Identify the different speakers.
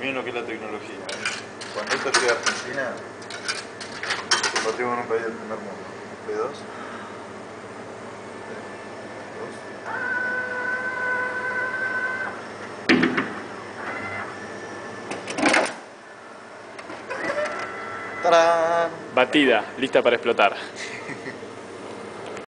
Speaker 1: Miren lo que es la tecnología. Cuando esto llegue a Argentina, nos convertimos en un país del primer mundo. P2. ¡Tarán!
Speaker 2: Batida, lista para explotar.